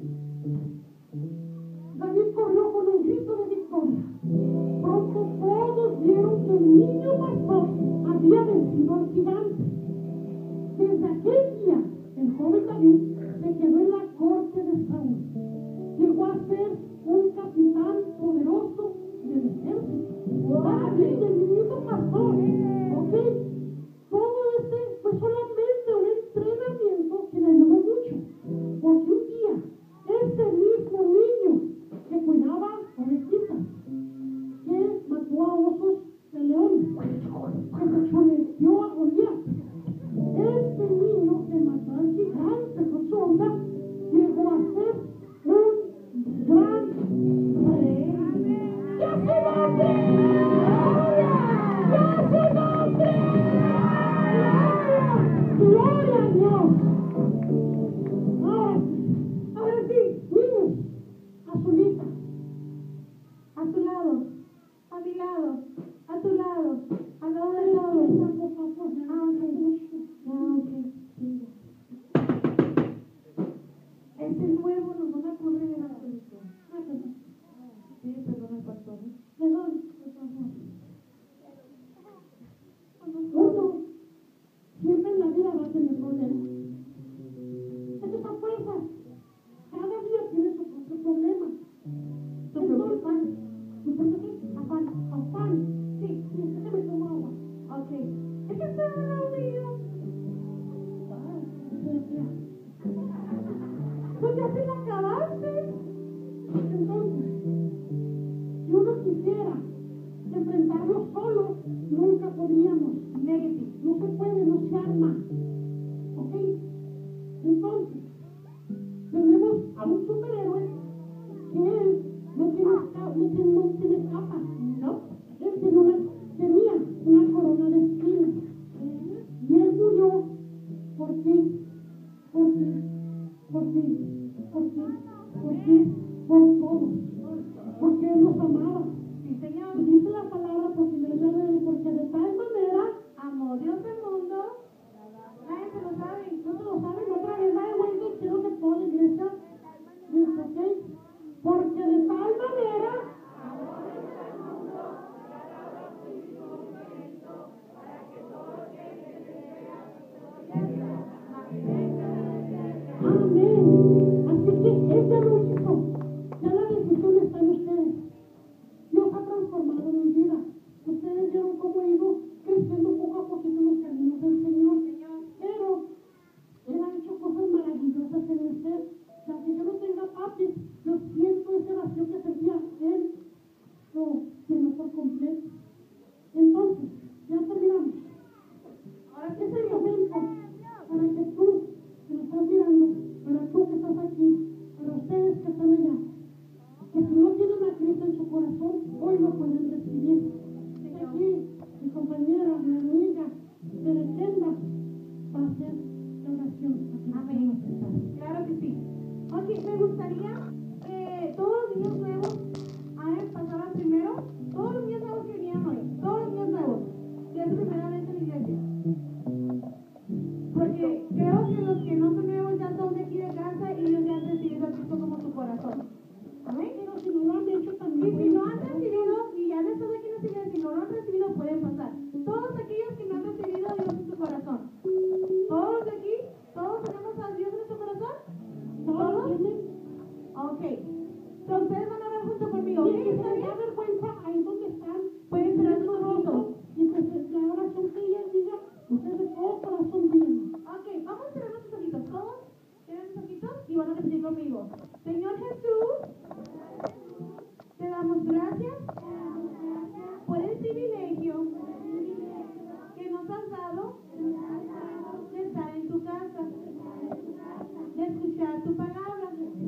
David corrió con un grito de victoria. Pronto todos vieron que el niño pastor había vencido al gigante. Desde aquel día, el joven David se quedó en la corte de Saúl. Llegó a ser un capitán poderoso del ejército. David, el niñito pastor. ¿Ok? Todo este fue solamente un entrenamiento que le ayudó mucho. Porque un día, ese mismo niño que cuidaba ovejitas, que mató a osos de leones, que se chuleteó a Goliat, este niño que mató al gigante con su onda, llegó a ser un gran rey. ¡Ya se nombre! ¡Ya se nombre! ¡Gloria a Dios! Ahora, ahora sí, niños, Azulita, A tu lado. A mi lado. A tu lado. Al lado de todos. Ah, ok. Ah, ok. Este nuevo nos van a correr en la película. Sí, perdón, pastor. perdón, uno siempre en la vida va a tener problemas. Eso es a fuerzas. Cada día tiene su propio problema. Tu propio afán. ¿Tu propio qué? Afán. Afán. Sí, sí, déjame tomar agua. Ok. Es que estoy aburrido. Pues ya se la acabaste. Entonces, si uno quisiera enfrentarlo solo, nunca podríamos. Negative. No se puede, no se arma. ¿Ok? Entonces, tenemos a un superhéroe que él no tiene, esca- no tiene, no tiene capas, ¿no? Él tiene una, tenía una corona de espinas. Y él murió por ti, por ti, por ti, por ti, por ti, por todos. Porque él nos amaba. Sí, señor. Y dice la palabra, porque yo ya leí, porque de tal manera Amó Dios el mundo. Nadie se lo sabe. no se lo saben, otra vez da de vuelta y quiero que toda la iglesia dice, ¿ok? Porque de tal manera amén. Así que ella lo hizo. Ya la decisión está en ustedes. Dios ha transformado mi vida. Ustedes vieron cómo he ido creciendo poco a poquito en los caminos del Señor. Pero Él ha hecho cosas maravillosas en mi ser. Que aunque yo no tenga papi, yo siento ese vacío que sentía. Él lo llenó por completo. Entonces, ya terminamos. Ahora sí es el momento para que tú, que lo estás mirando, para tú que estás aquí, para ustedes que están allá, que si no tienen a Cristo en su corazón, hoy lo pueden recibir. Está aquí mi compañera, mi amiga, Teresenda, va a hacer la oración. Amén. Claro que sí. Ok, me gustaría que todos los niños nuevos Alex pasara primero. Todos los niños nuevos que vinieron hoy. Todos los niños nuevos. Que es su primera vez en la iglesia. Porque creo que los que no son nuevos ya son de aquí de casa y ellos ya han recibido a Cristo como su corazón. Amén. Pero si no lo han hecho Y también. si no han recibido, y ya no están aquí en la iglesia, si no lo han recibido, pueden pasar. Todos aquellos que no han recibido a Dios en su corazón. Todos de aquí, todos tenemos a Dios en nuestro corazón. ¿Todos? Ok. Entonces ustedes van a orar junto conmigo. ¿Ok? Y que ¿Está se bien? da vergüenza ahí donde están. Pueden cerrar sus ojitos. Y que se- la oración que ella diga, ustedes de todo corazón digan. Ok, vamos a cerrar nuestros ojitos. Todos cierren sus ojitos y van a repetir conmigo. Señor Jesús, te damos gracias por el privilegio que nos has dado de estar en tu casa, de escuchar tu palabra.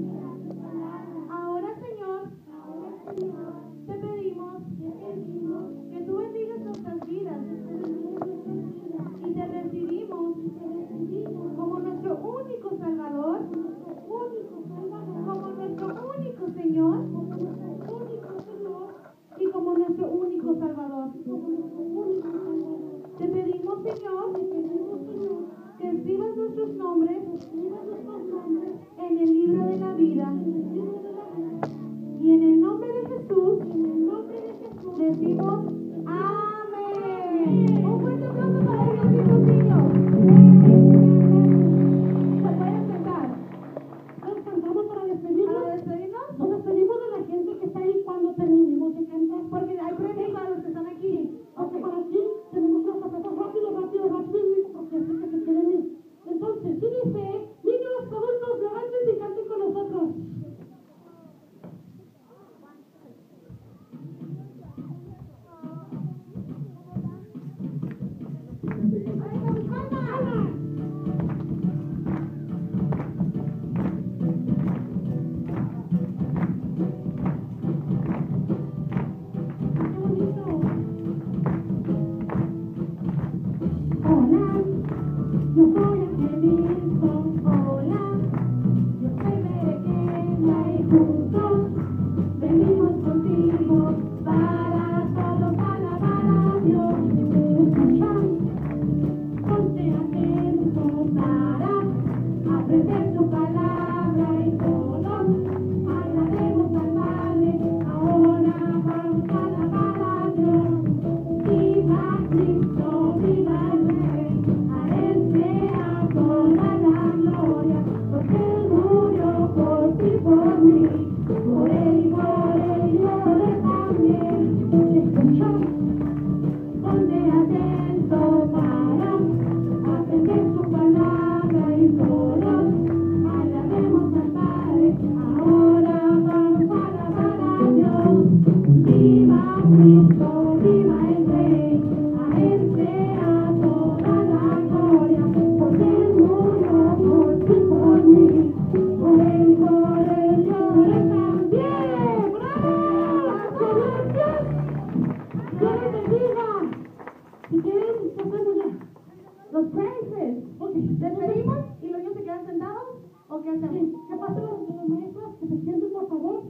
atender su palabra y todos alabaremos al Padre. Ahora vamos a alabar a Dios. Viva Cristo, viva el Rey, a Él sea toda la gloria, porque Él murió por ti y por mí, por Él y por Él y por Él también. Si escuchó, ponte atento para atender su palabra y todos alabemos al Padre. Ahora vamos a alabar a Dios. Viva Cristo, viva el Rey, a Él sea toda la gloria, porque Él murió por ti y por mí, por Él y por Él y por Él también. ¡Bravo! ¡Gracias! ¡Dios les bendiga! Si quieren, tocamos ya. Los praises. Ok, despedimos y los niños se quedan sentados. ¿O qué hacemos? Sí. ¿Qué pasa los, los maestros? Que se sienten, por favor.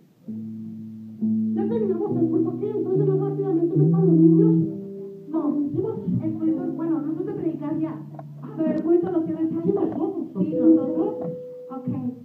Ya terminamos el culto aquí, entonces más rápidamente me para los niños. No, ¿hicimos? El culto, bueno, nosotros te predicas ya. Pero el culto lo cierran. Sí, nosotros. Sí, nosotros. Ok.